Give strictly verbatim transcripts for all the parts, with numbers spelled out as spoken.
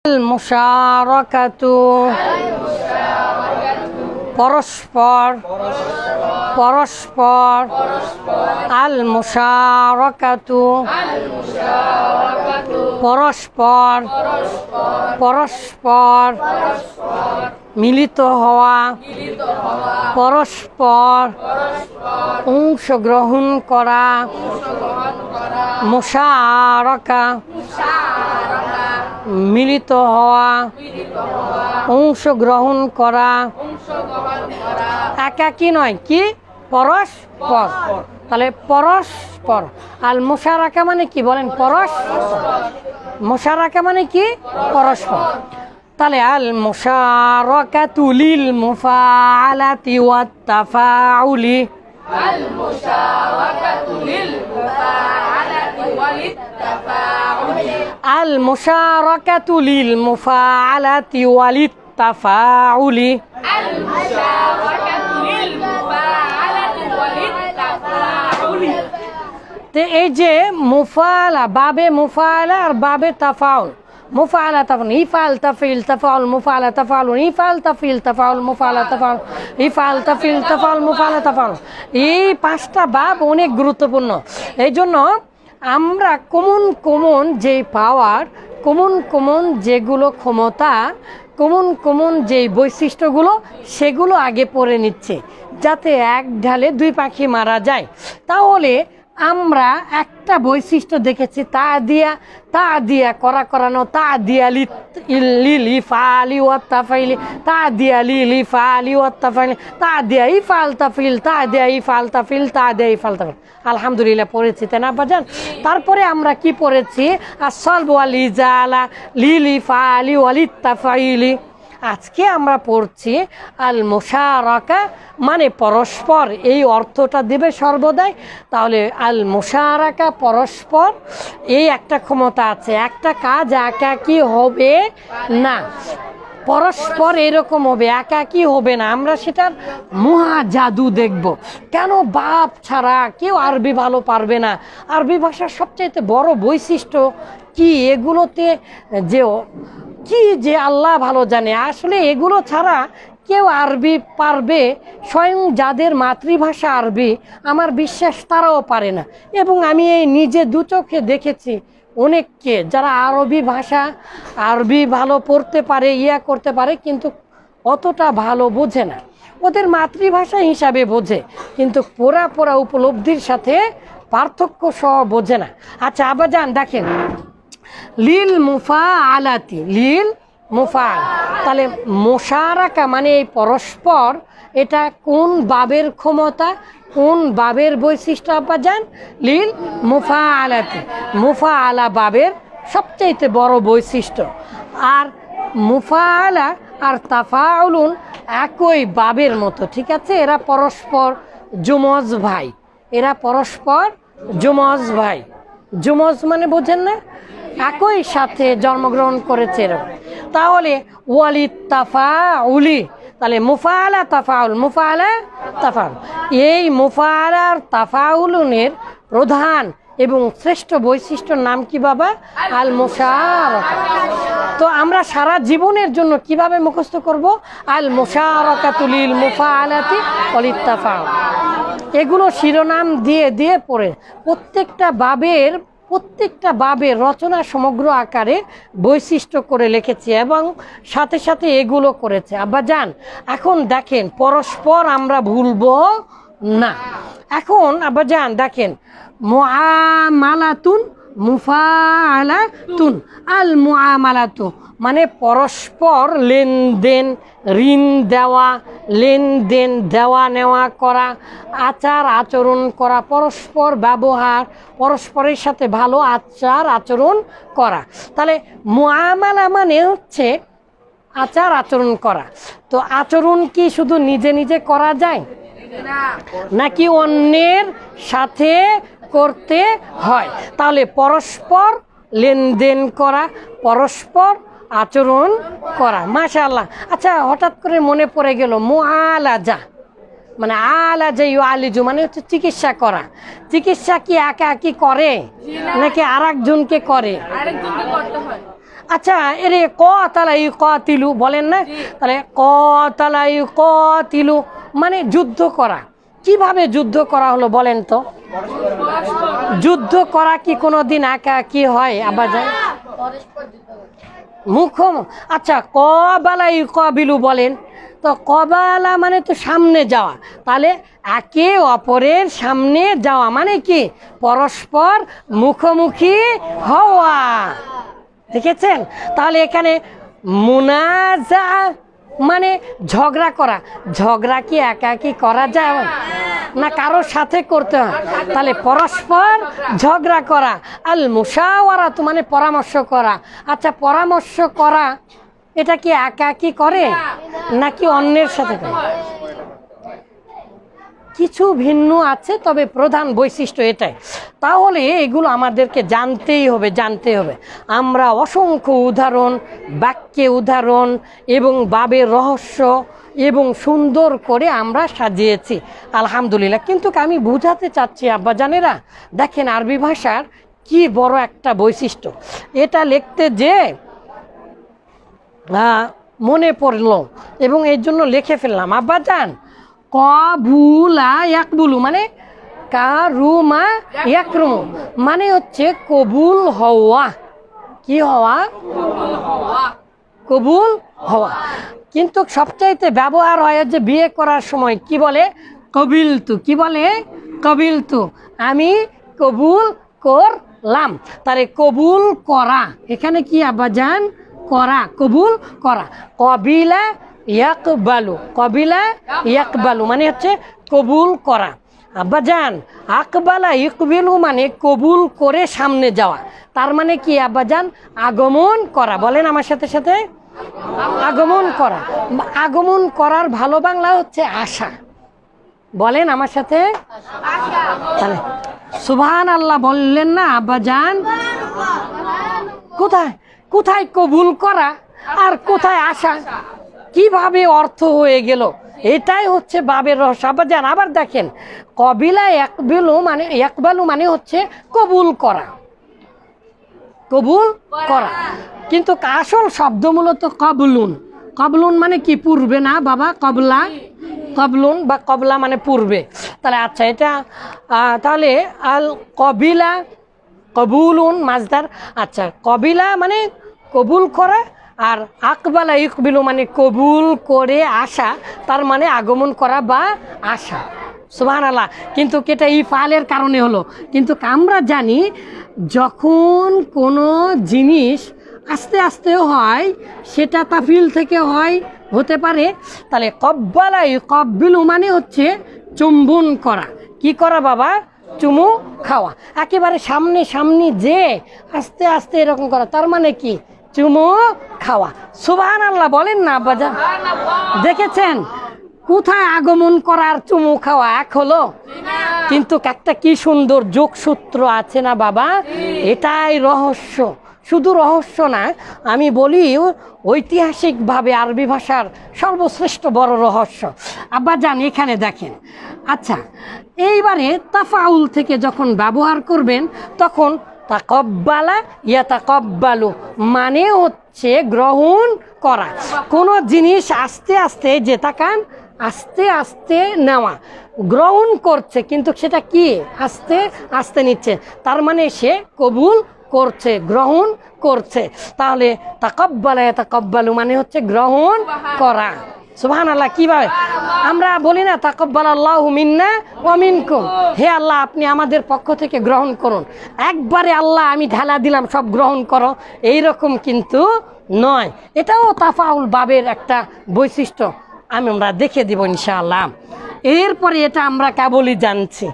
মুশারাকাতু পরস্পর পরস্পর আল মুশারাকাতু পরস্পর পরস্পর মিলিত হওয়া পরস্পর অংশগ্রহণ করা মুশারাকা মিলিত হওয়া অংশগ্রহণ করা একাকী নয় কি পরস্পর তাহলে পরস্পর আল মুশারাকা মানে কি বলেন পরস্পর মুশারাকা মানে কি পরস্পর তাহলে আল মুশারাকাতু লিল মুফাআলাতি ওয়াত তাফাউলি আল মুশারাকাতু লিল মুফাআলাতি ওয়ালিত তাফাউলি আল মুশারাকাতু লিল মুফাআলাতি ওয়ালিত তাফাউলি আল মুশারাকাতু লিল মুফাআলাতি ওয়ালিত তাফাউলি তে এই যে মুফাআলা বাবে মুফাআলা আর বাবে তাফাউল মুফাআলা তাফাউল ইফআল তাফিল তাফাউল মুফাআলা তাফাউল ইফআল তাফিল তাফাউল মুফাআলা তাফাউল ইফআল তাফিল তাফাউল মুফাআলা তাফাউল এই পাঁচটা বাব অনেক গুরুত্বপূর্ণ এই জন্য আমরা কমন কমন যে পাওয়ার কমন কমন যেগুলো ক্ষমতা কমন কমন যে বৈশিষ্ট্যগুলো সেগুলো আগে পড়ে নিচ্ছে যাতে এক ঢালে দুই পাখি মারা যায় তাহলে আমরা একটা বৈশিষ্ট্য দেখেছি তা দিয়া তা দিয়া করা করানো তা দিয়া লিল ইফআলি ওয়াত তাফাইলি তা দিয়া লিল ইফআলি ওয়াত তাফাইলি তা দিয়া ইফআল তাফিল তা দিয়া ইফআল তাফিল তা দিয়া ইফআল তাফিল আলহামদুলিল্লাহ পড়েছি তাই না বাজান তারপরে আমরা কি পড়েছি আসল ওয়াল ইজালা লিল ইফআলি ওয়ালিত তাফাইলি আজকে আমরা পড়ছি আল মুশারাকা মানে পরস্পর এই অর্থটা দেবে সর্বদাই তাহলে আল মুশারাকা পরস্পর এই একটা ক্ষমতা আছে একটা কাজ একাকী হবে না পরস্পর এরকম হবে একাকী হবে না আমরা সেটার মহা জাদু দেখব কেন বাপ ছাড়া কেউ আরবি ভালো পারবে না আরবি ভাষার সবচাইতে বড় বৈশিষ্ট্য কি এগুলোতে যে কি যে আল্লাহ ভালো জানে আসলে এগুলো ছাড়া কেউ আরবি পারবে স্বয়ং যাদের মাতৃভাষা আরবি আমার বিশ্বাস তারাও পারে না এবং আমি এই নিজে দু চোখে দেখেছি অনেককে যারা আরবি ভাষা আরবি ভালো পড়তে পারে ইয়া করতে পারে কিন্তু অতটা ভালো বোঝে না ওদের মাতৃভাষা হিসাবে বোঝে কিন্তু পোড়া পোড়া উপলব্ধির সাথে পার্থক্য সহ বোঝে না আচ্ছা আবার যান দেখেন লিল মুফাআলাতি লিল মুফাআল তাহলে মুশারাকা মানে এই পরস্পর এটা কোন বাবের ক্ষমতা কোন বাবের বৈশিষ্ট্য আপা জান লিল মুফাআলাতি মুফাআলা বাবের সবচেয়ে বড় বৈশিষ্ট্য আর মুফাআলা আর তাফাউলুন একই বাবের মতো ঠিক আছে এরা পরস্পর যমজ ভাই এরা পরস্পর যমজ ভাই যমজ মানে বোঝেন না একই সাথে জন্মগ্রহণ করেছে এরকম তাহলে ওয়ালিত তাফাউলি তাহলে মুফাআলা তাফাউল মুফাআলা তাফাউল এই মুফাআলা আর তাফাউলুনের প্রধান এবং শ্রেষ্ঠ বৈশিষ্ট্যর নাম কি বাবা আল মুশারাকা তো আমরা সারা জীবনের জন্য কিভাবে মুখস্থ করব আল মুশারাকাতু লিল মুফাআলাতি ওয়ালিত তাফাউল এগুলো শিরোনাম দিয়ে দিয়ে পড়ে প্রত্যেকটা বাবের প্রত্যেকটা বাবের রচনা সমগ্র আকারে বৈশিষ্ট্য করে লিখেছি এবং সাথে সাথে এগুলো করেছে আব্বা জান এখন দেখেন পরস্পর আমরা ভুলবো না এখন আব্বা জান দেখেন মুআমালাতুন মুফাআলাতুন আল মুআমালাতু মানে পরস্পর লেনদেন ঋণ দেওয়া লেনদেন দেওয়া নেওয়া করা আচার আচরণ করা পরস্পর ব্যবহার পরস্পরের সাথে ভালো আচার আচরণ করা তাহলে মুআমালা মানে হচ্ছে আচার আচরণ করা তো আচরণ কি শুধু নিজে নিজে করা যায় নাকি অন্যের সাথে করতে হয় তাহলে পরস্পর লেনদেন করা পরস্পর আচরণ করা মাশাআল্লাহ আচ্ছা হঠাৎ করে মনে পড়ে গেল মুআলাজা মানে আলাজা ইউআলিজু মানে হচ্ছে চিকিৎসা করা চিকিৎসা কি একা একই করে নাকি আরেকজনকে করে আরেকজনকে করতে হয় আচ্ছা এরে কতালা ইউকাতিলু বলেন না, তাহলে কতালা ইউকাতিলু মানে যুদ্ধ করা। কিভাবে যুদ্ধ করা হলো বলেন তো? যুদ্ধ করা কি কোনোদিন একা কি হয় আবার যায় মুখম? আচ্ছা কবালা ইউকাবিলু বলেন তো, কবালা মানে তো সামনে যাওয়া, তাহলে একে অপরের সামনে যাওয়া মানে কি পরস্পর মুখোমুখি হওয়া। দেখেছেন? তাহলে এখানে মুনাজা মানে ঝগড়া করা। ঝগড়া কি একা কি করা যায় না কারোর সাথে করতে হয়? তাহলে পরস্পর ঝগড়া করা। আল মুশাওয়ারাত মানে পরামর্শ করা। আচ্ছা পরামর্শ করা এটা কি একা কি করে নাকি অন্যের সাথে করে? কিছু ভিন্ন আছে, তবে প্রধান বৈশিষ্ট্য এটাই। তাহলে এগুলো আমাদেরকে জানতেই হবে জানতে হবে আমরা অসংখ্য উদাহরণ, বাক্যে উদাহরণ এবং বাবের রহস্য এবং সুন্দর করে আমরা সাজিয়েছি আলহামদুলিল্লাহ। কিন্তু আমি বুঝাতে চাচ্ছি আব্বাজানেরা, দেখেন আরবি ভাষার কি বড় একটা বৈশিষ্ট্য। এটা লিখতে যে মনে পড়লো এবং এর জন্য লিখে ফেললাম। আব্বাজান কবুলা ইয়াকবুলু মানে কারুমা ইয়াকরুমু মানে হচ্ছে কবুল হওয়া। কি হওয়া? কবুল হওয়া। কিন্তু সবচাইতে ব্যবহার হয় যে বিয়ে করার সময় কি বলে? কবিলতু। কি বলে? কবিলতু, আমি কবুল করলাম। তাহলে কবুল করা এখানে কি আব্বাজান? করা, কবুল করা। কবিলা ইয়াকবালু, কবিলা ইয়াকবালু মানে হচ্ছে কবুল করা। আব্বাজান আকবালা ইকবিলু মানে কবুল করে সামনে যাওয়া। তার মানে কি আব্বাজান? আগমন করা। বলেন আমার সাথে সাথে, আগমন করা। আগমন করার ভালো বাংলা হচ্ছে আশা। বলেন আমার সাথে। তাহলে সুবহান আল্লাহ বললেন না আব্বাজান? কোথায় কোথায় কবুল করা আর কোথায় আশা, কিভাবে অর্থ হয়ে গেল? এটাই হচ্ছে বাবের রহস্য আব্বাজান। আবার দেখেন কবিলা ইয়াকবালু মানে ইয়াকবালু মানে হচ্ছে কবুল করা, কবুল করা। কিন্তু আসল শব্দ মূলত কবলুন। কবলুন মানে কি? পূর্বে না বাবা, কবলা, কবলুন বা কবলা মানে পূর্বে। তাহলে আচ্ছা এটা তাহলে আল কবিলা কবুলুন মাজদার। আচ্ছা কবিলা মানে কবুল করা, আর আকবালা ইকবিলু মানে কবুল করে আসা, তার মানে আগমন করা বা আসা। সুবহানাল্লাহ। কিন্তু এটা ইফআলের কারণে হলো। কিন্তু আমরা জানি যখন কোনো জিনিস আস্তে আস্তেও হয় সেটা তাফিল থেকে হয় হতে পারে। তাহলে কব্বালা ইকবিলু মানে হচ্ছে চুম্বন করা। কি করা বাবা? চুমু খাওয়া। একেবারে সামনে সামনে যে আস্তে আস্তে এরকম করা, তার মানে কি? চুমু খাওয়া। সুবহানাল্লাহ বলেন না আব্বাজান? দেখেছেন কোথায় আগমন করার চুমু খাওয়া এক হলো? কিন্তু একটা কি সুন্দর যোগসূত্র আছে না বাবা? এটাই রহস্য। শুধু রহস্য না, আমি বলি ঐতিহাসিকভাবে আরবি ভাষার সর্বশ্রেষ্ঠ বড় রহস্য। আব্বাজান এখানে দেখেন। আচ্ছা এইবারে তাফাউল থেকে যখন ব্যবহার করবেন তখন তাকব্বালা ইয়াতাকব্বালু মানে হচ্ছে গ্রহণ করা। কোনো জিনিস আস্তে আস্তে যে তাকান আস্তে আস্তে নেওয়া, গ্রহণ করছে কিন্তু সেটা কি আস্তে আস্তে নিচ্ছে, তার মানে সে কবুল করছে, গ্রহণ করছে। তাহলে তাকব্বালা ইয়াতাকব্বালু মানে হচ্ছে গ্রহণ করা। সুবহানাল্লাহ। কিভাবে আমরা বলি না তাকাব্বালাল্লাহু মিন্না ওয়া মিনকুম, হে আল্লাহ আপনি আমাদের পক্ষ থেকে গ্রহণ করুন। একবারে আল্লাহ আমি ঢালা দিলাম সব গ্রহণ করো, এইরকম কিন্তু নয়। এটাও তাফাউল বাবের একটা বৈশিষ্ট্য, আমি আমরা দেখে দিব ইনশাআল্লাহ। এরপরে এটা আমরা কেবলই জানছি।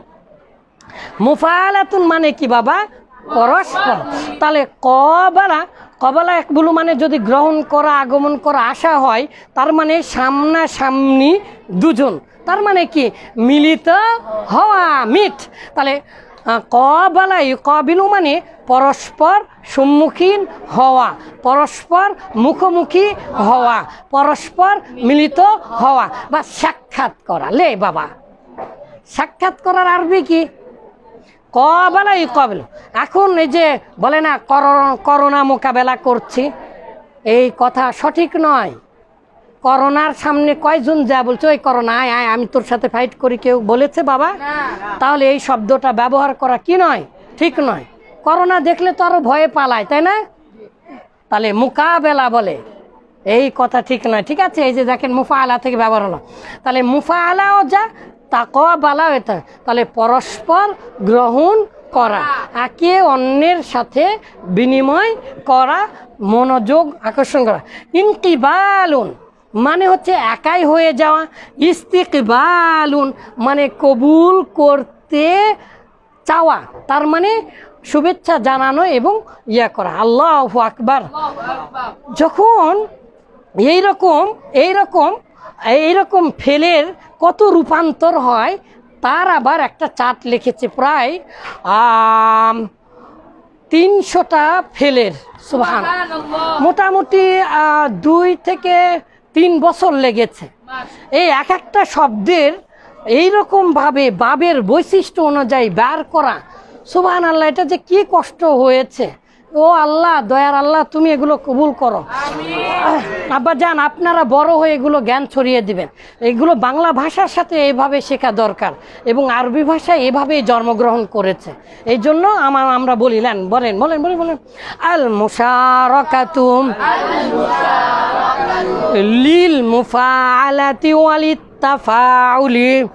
মুফাআলাতুন মানে কি বাবা? পরস্পর। তাহলে কবালা কবালা একবুলু মানে যদি গ্রহণ করা, আগমন করা, আসা হয়, তার মানে সামনাসামনি দুজন, তার মানে কি মিলিত হওয়া, মিট। তাহলে কবালা কবিলু মানে পরস্পর সম্মুখীন হওয়া, পরস্পর মুখোমুখি হওয়া, পরস্পর মিলিত হওয়া বা সাক্ষাৎ করা। লে বাবা সাক্ষাৎ করার আরবি কি? কবালা ইকবিলু। এখন এই যে বলে না করোনা মোকাবেলা করছি, এই কথা সঠিক নয়। করোনার সামনে কয়জন যা বলছে ওই করোনা আয় আয় আমি তোর সাথে ফাইট করি, কেউ বলেছে বাবা? তাহলে এই শব্দটা ব্যবহার করা কি নয়, ঠিক নয়। করোনা দেখলে তো আরো ভয়ে পালায়, তাই না? তাহলে মোকাবেলা বলে, এই কথা ঠিক নয়। ঠিক আছে, এই যে দেখেন মুফাআলা থেকে ব্যবহার হলো, তাহলে মুফাআলাও যা তাকওয়াবালাও এটা, তাহলে পরস্পর গ্রহণ করা, একে অন্যের সাথে বিনিময় করা, মনোযোগ আকর্ষণ করা। ইনকিবালুন মানে হচ্ছে একাই হয়ে যাওয়া, ইস্তিকবালুন মানে কবুল করতে চাওয়া, তার মানে শুভেচ্ছা জানানো এবং ইয়া করা। আল্লাহু আকবার। যখন এইরকম এইরকম এইরকম ফেলের কত রূপান্তর হয় তার আবার একটা চার্ট লিখেছে, প্রায় তিনশোটা ফেলের। সুবহান, মোটামুটি দুই থেকে তিন বছর লেগেছে এই এক একটা শব্দের এইরকমভাবে বাবের বৈশিষ্ট্য অনুযায়ী বের করা। সুবহান আল্লাহ, এটা যে কি কষ্ট হয়েছে। ও আল্লাহ, দয়ার আল্লাহ, তুমি এগুলো কবুল করো। আব্বা যান, আপনারা বড় হয়ে এগুলো জ্ঞান ছড়িয়ে দিবেন। এগুলো বাংলা ভাষার সাথে এইভাবে শেখা দরকার, এবং আরবি ভাষায় এভাবেই জন্মগ্রহণ করেছে। এই জন্য আমার আমরা বলি, লেন বলেন বলেন বলেন বলেন আল মুশারাকাতুম লিল মুফাআলাতি ওয়ালিত তাফাউলি।